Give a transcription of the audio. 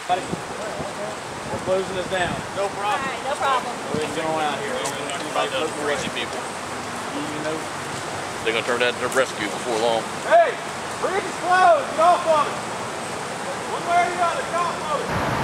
We're closing this down. No problem. All right, no problem. Go ahead and get on out here. Crazy people. You know. They're going to turn that into a rescue before long. Hey, bridge is closed. Get off of it. One way or the other, get off of it.